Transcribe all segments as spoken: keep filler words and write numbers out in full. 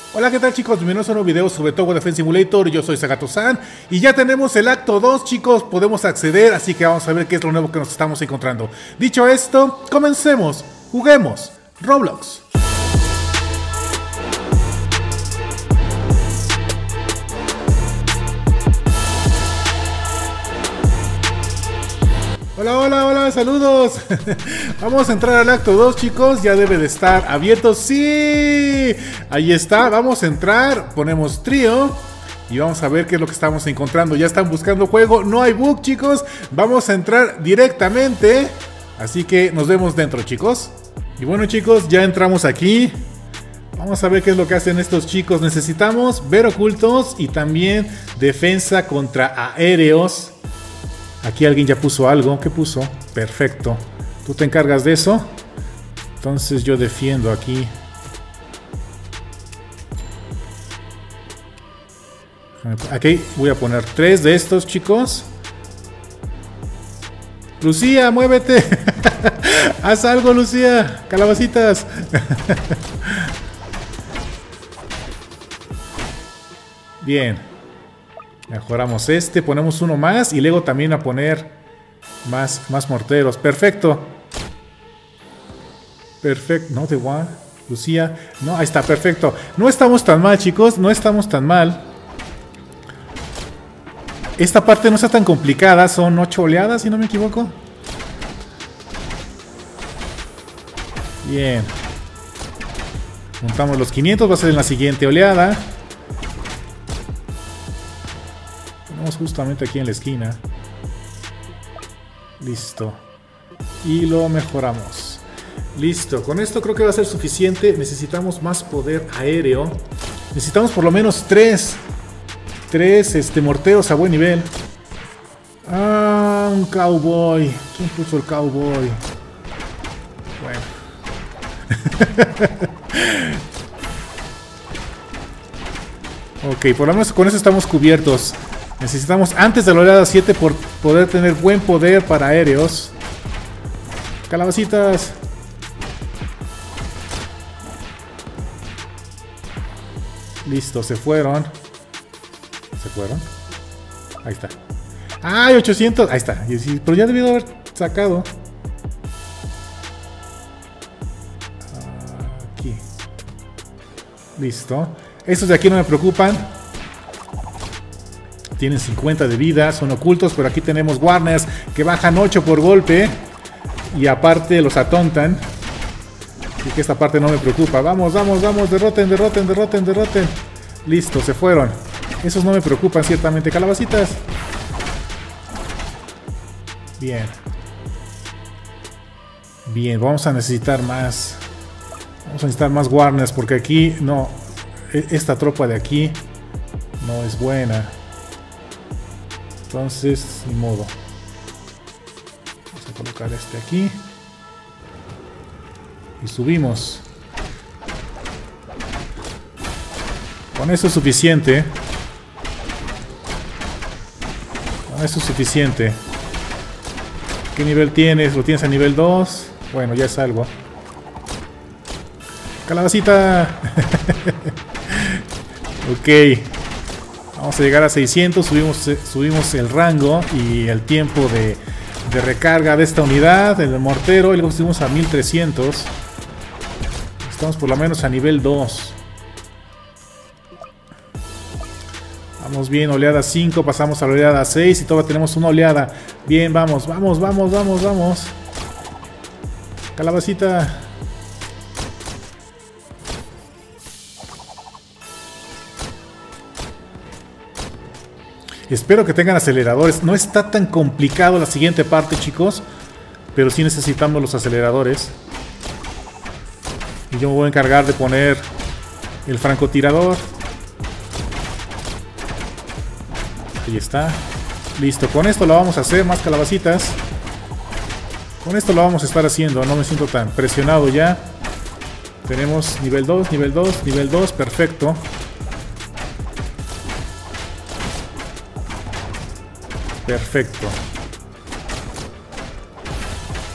Hola, ¿qué tal, chicos? Bienvenidos a un nuevo video sobre Tower Defense Simulator. Yo soy Sagato-san y ya tenemos el acto dos, chicos. Podemos acceder, así que vamos a ver qué es lo nuevo que nos estamos encontrando. Dicho esto, comencemos. Juguemos Roblox. Hola, hola, hola, saludos. Vamos a entrar al acto dos, chicos. Ya debe de estar abierto. ¡Sí! Ahí está, vamos a entrar. Ponemos trío y vamos a ver qué es lo que estamos encontrando. Ya están buscando juego, no hay bug, chicos. Vamos a entrar directamente. Así que nos vemos dentro, chicos. Y bueno, chicos, ya entramos aquí. Vamos a ver qué es lo que hacen estos chicos. Necesitamos ver ocultos y también defensa contra aéreos. Aquí alguien ya puso algo. ¿Qué puso? Perfecto. ¿Tú te encargas de eso? Entonces yo defiendo aquí. Aquí voy a poner tres de estos, chicos. Lucía, muévete. Haz algo, Lucía. Calabacitas. Bien. Mejoramos este, ponemos uno más y luego también a poner más, más morteros. Perfecto. Perfecto. No, de one. Lucía. No, ahí está, perfecto. No estamos tan mal, chicos. No estamos tan mal. Esta parte no está tan complicada. Son ocho oleadas, si no me equivoco. Bien. Montamos los quinientos. Va a ser en la siguiente oleada. Justamente aquí en la esquina. Listo. Y lo mejoramos. Listo. Con esto creo que va a ser suficiente. Necesitamos más poder aéreo. Necesitamos por lo menos tres. Tres este, morteros a buen nivel. Ah, un cowboy. ¿Quién puso el cowboy? Bueno. Ok, por lo menos con eso estamos cubiertos. Necesitamos antes de la oleada siete por poder tener buen poder para aéreos. Calabacitas. Listo, se fueron. ¿Se fueron? Ahí está. ¡Ay, ochocientos! Ahí está. Pero ya debió haber sacado. Aquí. Listo. Estos de aquí no me preocupan. Tienen cincuenta de vida, son ocultos, pero aquí tenemos Warners que bajan ocho por golpe. Y aparte los atontan. Así que esta parte no me preocupa. Vamos, vamos, vamos, derroten, derroten, derroten, derroten. Listo, se fueron. Esos no me preocupan ciertamente. Calabacitas. Bien. Bien, vamos a necesitar más. Vamos a necesitar más Warners porque aquí no. Esta tropa de aquí no es buena. Entonces, ni modo. Vamos a colocar este aquí. Y subimos. Con eso es suficiente. Con eso es suficiente. ¿Qué nivel tienes? ¿Lo tienes a nivel dos? Bueno, ya es algo. ¡Calabacita! Ok. Vamos a llegar a seiscientos, subimos, subimos el rango y el tiempo de, de recarga de esta unidad, el mortero, y luego subimos a mil trescientos. Estamos por lo menos a nivel dos. Vamos bien, oleada cinco, pasamos a la oleada seis y todavía tenemos una oleada. Bien, vamos, vamos, vamos, vamos, vamos. Calabacita. Espero que tengan aceleradores. No está tan complicado la siguiente parte, chicos. Pero sí necesitamos los aceleradores. Y yo me voy a encargar de poner el francotirador. Ahí está. Listo, con esto lo vamos a hacer. Más calabacitas. Con esto lo vamos a estar haciendo. No me siento tan presionado ya. Tenemos nivel dos, nivel dos, nivel dos. Perfecto. Perfecto.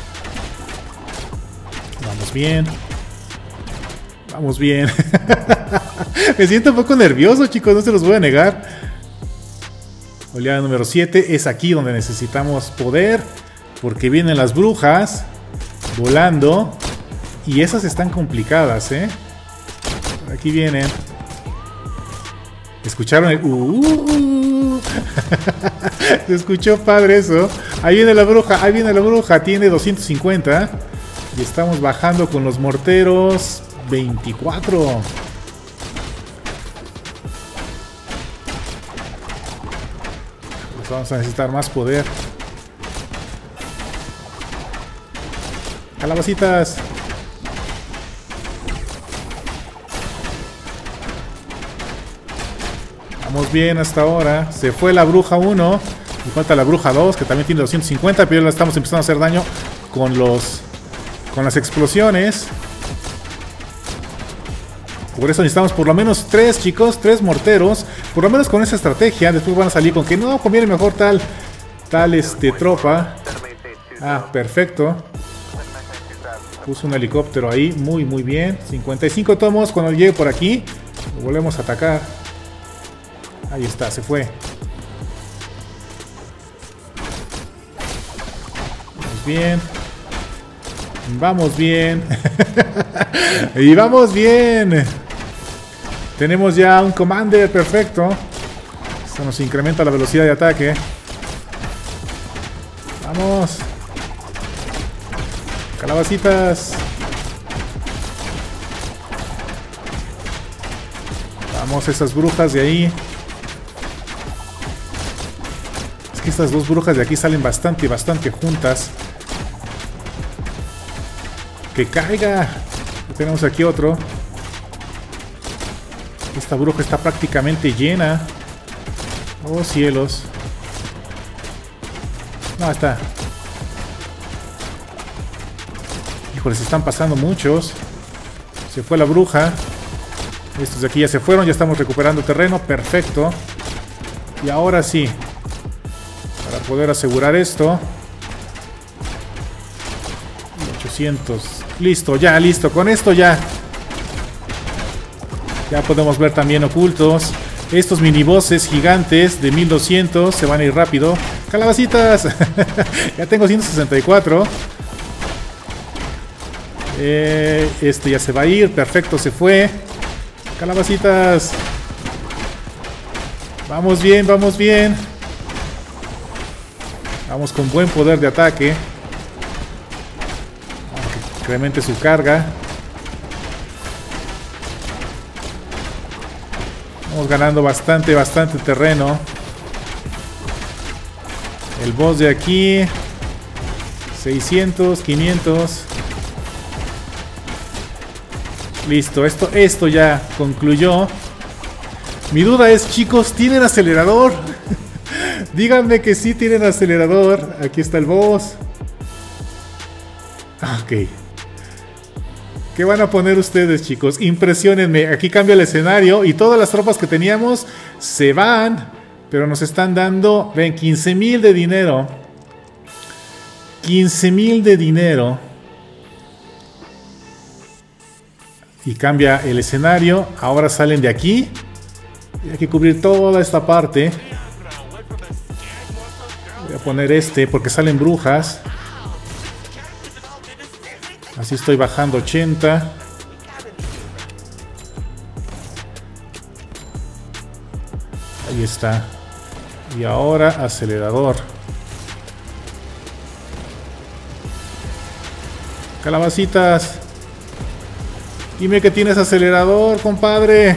Vamos bien. Vamos bien. Me siento un poco nervioso, chicos, no se los voy a negar. Oleada número siete. Es aquí donde necesitamos poder. Porque vienen las brujas volando. Y esas están complicadas, ¿eh? Por aquí vienen. ¿Escucharon el... Uh, se escuchó padre eso. Ahí viene la bruja, ahí viene la bruja. Tiene doscientos cincuenta. Y estamos bajando con los morteros. veinticuatro. Pues vamos a necesitar más poder. Calabacitas. Vamos bien hasta ahora. Se fue la bruja uno. Y falta la bruja dos, que también tiene doscientos cincuenta. Pero ya la estamos empezando a hacer daño con los con las explosiones. Por eso necesitamos por lo menos tres, chicos. Tres morteros. Por lo menos con esa estrategia. Después van a salir con que no, conviene mejor tal Tal este tropa. Ah, perfecto. Puso un helicóptero ahí. Muy, muy bien. cincuenta y cinco tomos. Cuando llegue por aquí, lo volvemos a atacar. Ahí está, se fue. Vamos bien. Vamos bien. Y vamos bien. Tenemos ya un commander perfecto. Esto nos incrementa la velocidad de ataque. Vamos. Calabacitas. Vamos, esas brujas de ahí. Es que estas dos brujas de aquí salen bastante, bastante juntas. Que caiga. Tenemos aquí otro. Esta bruja está prácticamente llena. Oh, cielos. No, está. Híjole, se están pasando muchos. Se fue la bruja. Estos de aquí ya se fueron. Ya estamos recuperando terreno. Perfecto. Y ahora sí. Para poder asegurar esto. ochocientos. Listo, ya, listo. Con esto ya. Ya podemos ver también ocultos. Estos minibosses gigantes de mil doscientos se van a ir rápido. ¡Calabacitas! Ya tengo ciento sesenta y cuatro. Eh, este ya se va a ir. Perfecto, se fue. ¡Calabacitas! Vamos bien, vamos bien. Vamos con buen poder de ataque. Incremente su carga. Vamos ganando bastante, bastante terreno. El boss de aquí. seiscientos, quinientos. Listo, esto, esto ya concluyó. Mi duda es, chicos, ¿tienen acelerador? Díganme que sí tienen acelerador. Aquí está el boss. Ok. ¿Qué van a poner ustedes, chicos? Impresionenme. Aquí cambia el escenario y todas las tropas que teníamos se van. Pero nos están dando, ven, quince mil de dinero. quince mil de dinero. Y cambia el escenario. Ahora salen de aquí. Y hay que cubrir toda esta parte. Voy a poner este porque salen brujas. Así estoy bajando ochenta. Ahí está. Y ahora acelerador. Calabacitas. Dime que tienes acelerador, compadre.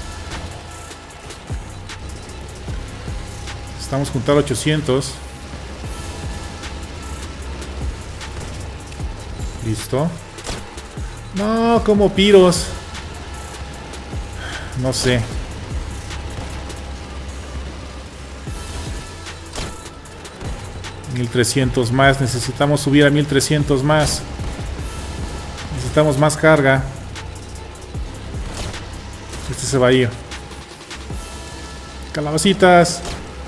Estamos juntar ochocientos. Listo. No, como piros. No sé. mil trescientos más. Necesitamos subir a mil trescientos más. Necesitamos más carga. Este se va a ir. Calabacitas.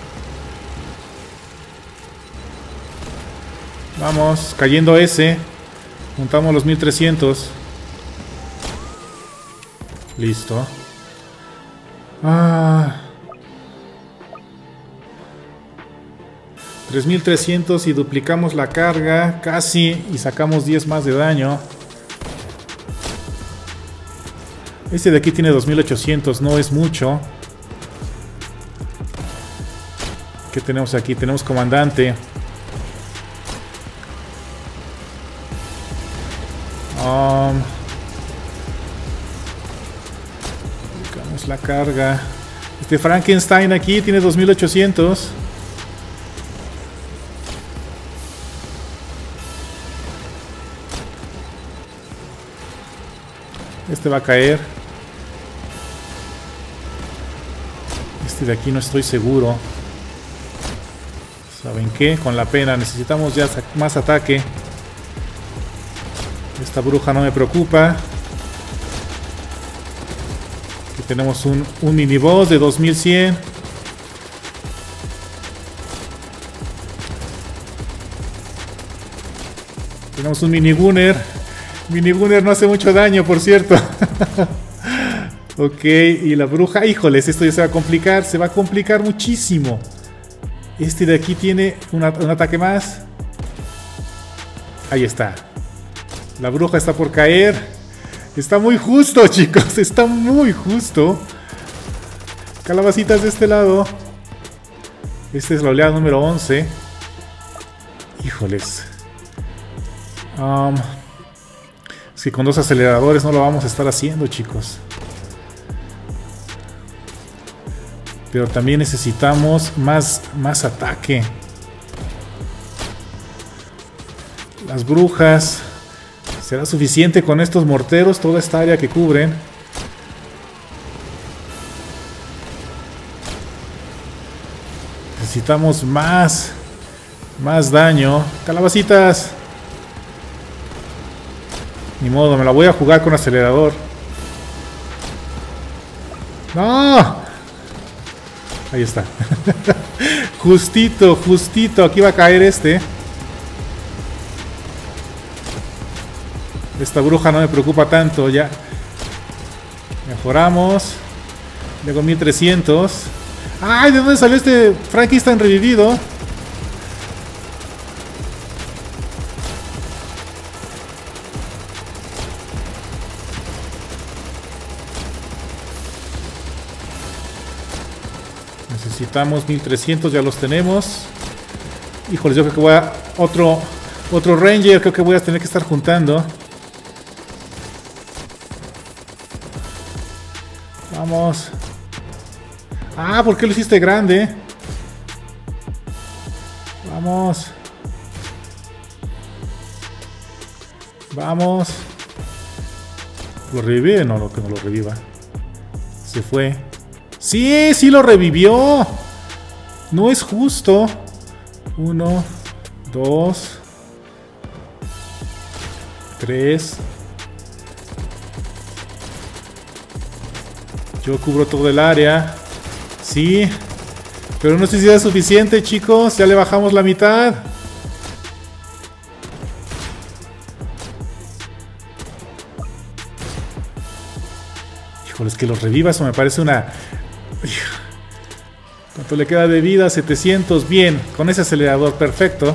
Vamos, cayendo ese. Juntamos los mil trescientos. Listo. Ah... tres mil trescientos y duplicamos la carga, casi, y sacamos diez más de daño. Este de aquí tiene dos mil ochocientos, no es mucho. ¿Qué tenemos aquí? Tenemos comandante. Um, duplicamos la carga. Este Frankenstein aquí tiene dos mil ochocientos. Este va a caer. Este de aquí no estoy seguro. ¿Saben qué? Con la pena necesitamos ya más ataque. Esta bruja no me preocupa. Aquí tenemos un, un mini boss de dos mil cien. Tenemos un mini gunner. Mini gunner no hace mucho daño, por cierto. Ok, y la bruja. Híjoles, esto ya se va a complicar. Se va a complicar muchísimo. Este de aquí tiene una, un ataque más. Ahí está. La bruja está por caer. Está muy justo, chicos. Está muy justo. Calabacitas de este lado. Esta es la oleada número once. Híjoles. Um, es que con dos aceleradores no lo vamos a estar haciendo, chicos. Pero también necesitamos más, más ataque. Las brujas. ¿Será suficiente con estos morteros? Toda esta área que cubren. Necesitamos más. Más daño. Calabacitas. Ni modo, me la voy a jugar con acelerador. ¡No! Ahí está. Justito, justito. Aquí va a caer este. Esta bruja no me preocupa tanto. Ya mejoramos. Luego mil trescientos. ¡Ay! ¿De dónde salió este Frankenstein revivido? Necesitamos mil trescientos, ya los tenemos. Híjoles, yo creo que voy a... Otro, otro Ranger, creo que voy a tener que estar juntando. Vamos. Ah, ¿por qué lo hiciste grande? Vamos. Vamos. ¿Lo revive? No, no, que no lo reviva. Se fue. ¡Sí! ¡Sí lo revivió! No es justo. Uno, dos, tres. Yo cubro todo el área. Sí. Pero no sé si es suficiente, chicos. Ya le bajamos la mitad. Híjole, es que los reviva. Eso me parece una... ¿Cuánto le queda de vida? setecientos. Bien. Con ese acelerador. Perfecto.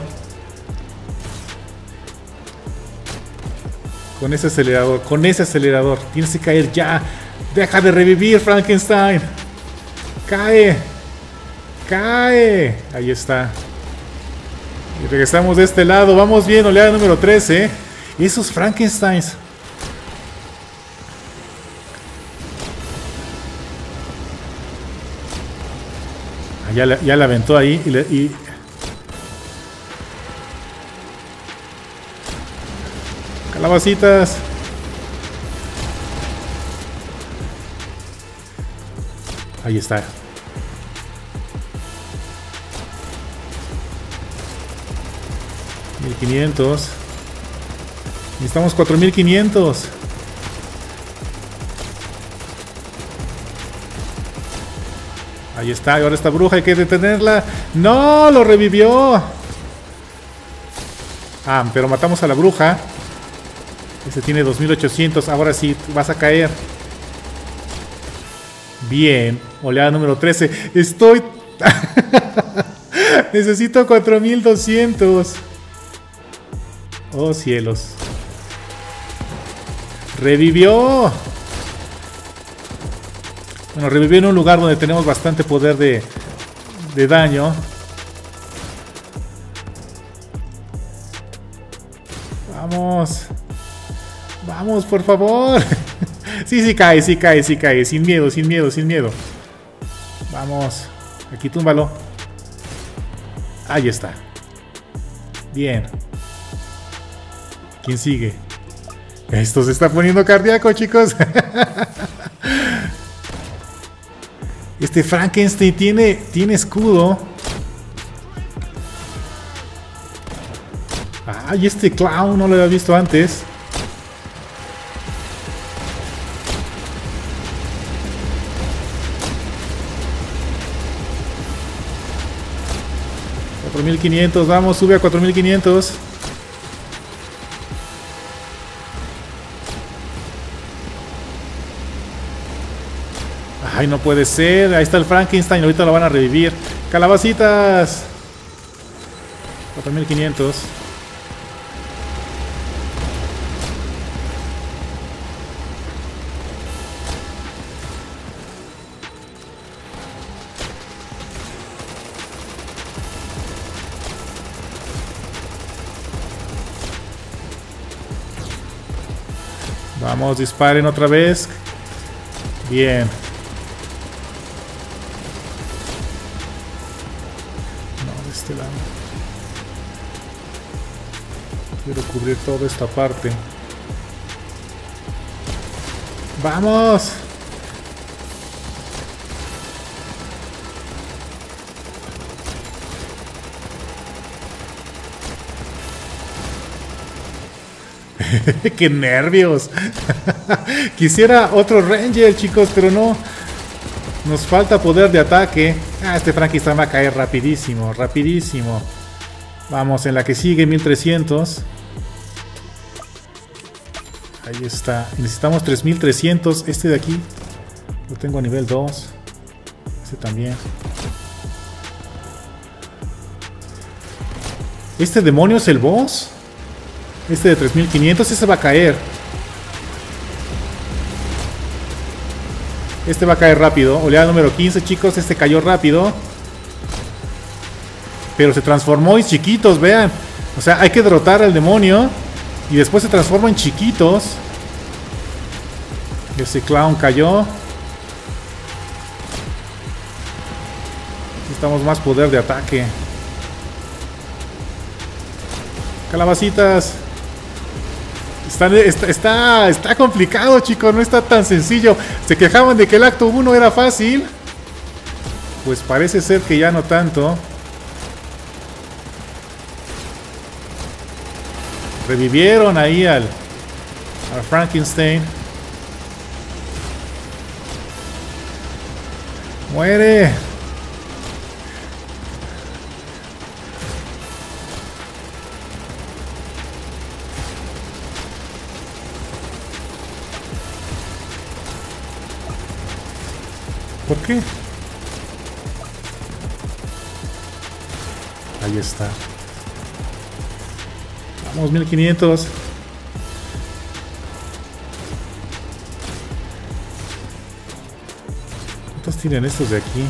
Con ese acelerador. Con ese acelerador. Tienes que caer ya. Deja de revivir, Frankenstein. Cae. Cae. Ahí está. Y regresamos de este lado. Vamos bien. Oleada número trece. Esos Frankensteins. Ah, ya, la, ya la aventó ahí. Y, le, y... Calabacitas. Ahí está. mil quinientos. Necesitamos cuatro mil quinientos. Ahí está. Y ahora esta bruja hay que detenerla. ¡No! ¡Lo revivió! Ah, pero matamos a la bruja. Ese tiene dos mil ochocientos. Ahora sí, vas a caer. Bien. Oleada número trece. Estoy... Necesito cuatro mil doscientos. Oh, cielos. Revivió. Bueno, revivió en un lugar donde tenemos bastante poder de, de daño. Vamos. Vamos, por favor. Sí, sí cae, sí cae, sí cae. Sin miedo, sin miedo, sin miedo. Vamos. Aquí túmbalo. Ahí está. Bien. ¿Quién sigue? Esto se está poniendo cardíaco, chicos. Este Frankenstein tiene, tiene escudo. Ay, este clown no lo había visto antes. cuatro mil quinientos, vamos, sube a cuatro mil quinientos. Ay, no puede ser. Ahí está el Frankenstein. Ahorita lo van a revivir. Calabacitas. cuatro mil quinientos. Vamos, disparen otra vez. Bien. No, de este lado. Quiero cubrir toda esta parte. ¡Vamos! ¡Qué nervios! Quisiera otro Ranger, chicos, pero no. Nos falta poder de ataque. Ah, este Frankenstein va a caer rapidísimo, rapidísimo. Vamos, en la que sigue, mil trescientos. Ahí está. Necesitamos tres mil trescientos. Este de aquí lo tengo a nivel dos. Este también. ¿Este demonio es el boss? Este de tres mil quinientos, ese va a caer. Este va a caer rápido. Oleada número quince, chicos. Este cayó rápido. Pero se transformó en chiquitos, vean. O sea, hay que derrotar al demonio. Y después se transforma en chiquitos. Ese clown cayó. Necesitamos más poder de ataque. Calabacitas. Está, está, está, está complicado, chicos. No está tan sencillo. Se quejaban de que el acto uno era fácil. Pues parece ser que ya no tanto. Revivieron ahí al, al Frankenstein. ¡Muere! ¿Por qué? Ahí está. Vamos, mil quinientos. ¿Cuántos tienen estos de aquí?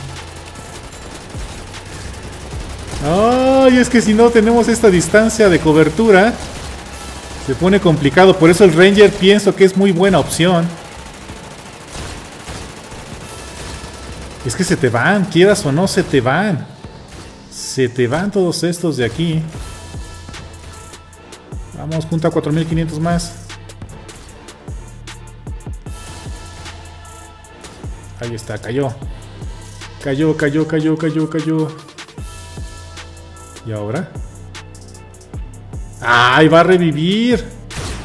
Ay, es que si no tenemos esta distancia de cobertura, se pone complicado. Por eso el Ranger pienso que es muy buena opción. Es que se te van, quieras o no, se te van. Se te van todos estos de aquí. Vamos, junta cuatro mil quinientos más. Ahí está, cayó. Cayó, cayó, cayó, cayó, cayó. ¿Y ahora? ¡Ay, va a revivir!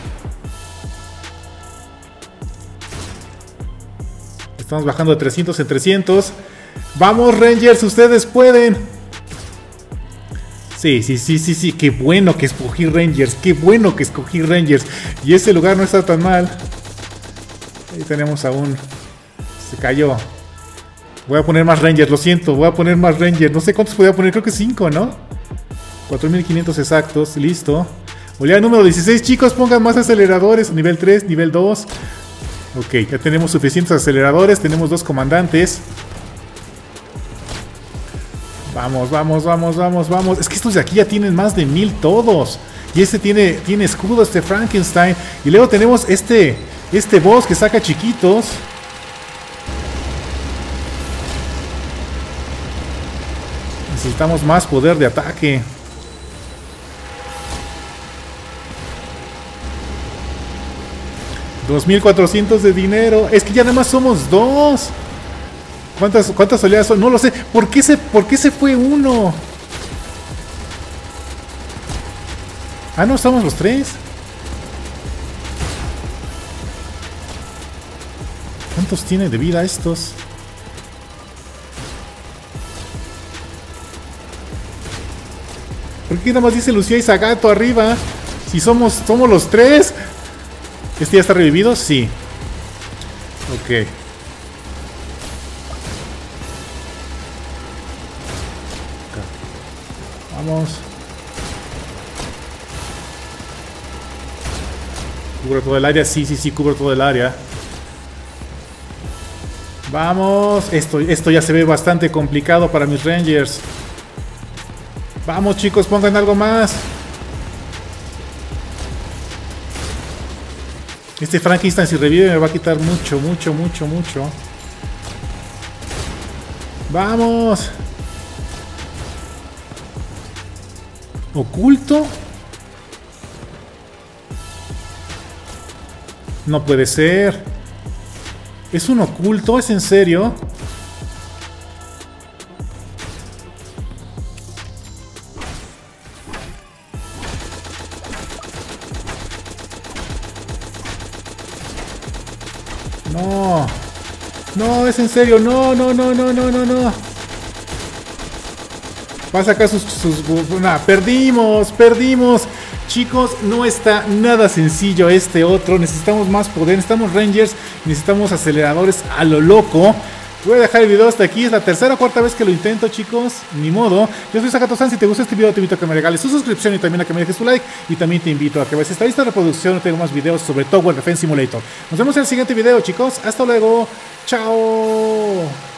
Estamos bajando de trescientos en trescientos. ¡Vamos, Rangers! ¡Ustedes pueden! Sí, sí, sí, sí, sí. ¡Qué bueno que escogí Rangers! ¡Qué bueno que escogí Rangers! Y ese lugar no está tan mal. Ahí tenemos a un... Se cayó. Voy a poner más Rangers, lo siento. Voy a poner más Rangers. No sé cuántos podía poner, creo que cinco, ¿no? cuatro mil quinientos exactos, listo. Oleada número dieciséis, chicos, pongan más aceleradores. Nivel tres, nivel dos. Ok, ya tenemos suficientes aceleradores. Tenemos dos comandantes. Vamos, vamos, vamos, vamos, vamos. Es que estos de aquí ya tienen más de mil todos. Y este tiene, tiene escudo, este Frankenstein. Y luego tenemos este, este boss que saca chiquitos. Necesitamos más poder de ataque. dos mil cuatrocientos de dinero. Es que ya nada más somos dos. ¿Cuántas, cuántas oleadas son? No lo sé. ¿Por qué se, por qué se fue uno? Ah, no, estamos los tres. ¿Cuántos tiene de vida estos? ¿Por qué nada más dice Lucía y Zagato arriba? Si somos, somos los tres. ¿Este ya está revivido? Sí. Ok. Vamos. ¿Cubre todo el área? Sí, sí, sí, cubre todo el área. Vamos. Esto, esto ya se ve bastante complicado para mis Rangers. Vamos, chicos, pongan algo más. Este Frankenstein si revive me va a quitar mucho, mucho, mucho, mucho. Vamos. ¿Oculto? No puede ser. ¿Es un oculto? ¿Es en serio? No. No, es en serio. No, no, no, no, no, no, no. Va a sacar sus... sus nah, perdimos, perdimos. Chicos, no está nada sencillo este otro. Necesitamos más poder. Necesitamos Rangers. Necesitamos aceleradores a lo loco. Voy a dejar el video hasta aquí. Es la tercera o cuarta vez que lo intento, chicos. Ni modo. Yo soy Zagato-san. Si te gustó este video, te invito a que me regales tu suscripción y también a que me dejes tu like. Y también te invito a que veas esta lista de reproducción. Tengo más videos sobre Tower Defense Simulator. Nos vemos en el siguiente video, chicos. Hasta luego. Chao.